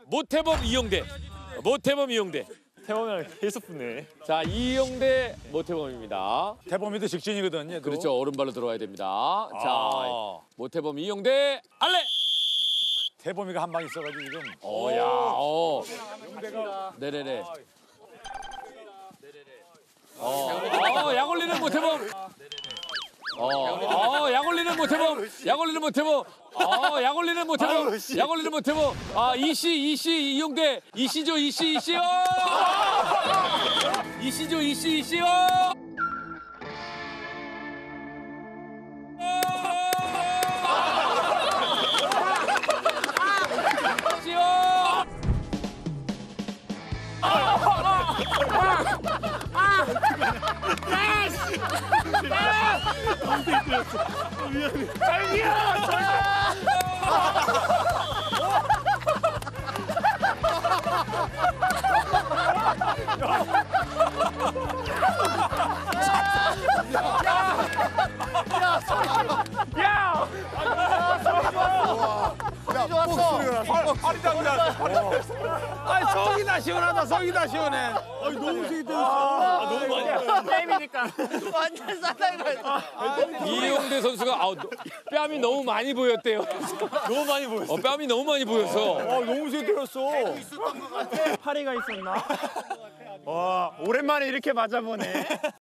모태범 이용대. 모태범 이용대. 태범이랑 계속 붙네. 자, 이용대 모태범입니다. 태범이도 직진이거든. 얘도. 그렇죠. 오른발로 들어와야 됩니다. 자, 모태범 이용대 알레. 태범이가 한 방 있어가지고 지금. 네네네. 약 올리는 모태범. 약 올리는 모태범. 약 올리는 모태범. 약 올리는 모태범. 약 올리는 모태범. 이씨 이용대. 이씨죠. 이씨요. 이씨죠. 이씨요. 속이 다 시원하다. 속이 다 시원해. 너무 세게 때렸어. 너무 많이. 게임이니까. 완전 싸다이가. 이용대 선수가 뺨이 너무 많이 보였대요. 너무 많이 보였어. 뺨이 너무 많이 보여서. 너무 세게 때렸어. 파리가 있었나? 와, 오랜만에 이렇게 맞아보네.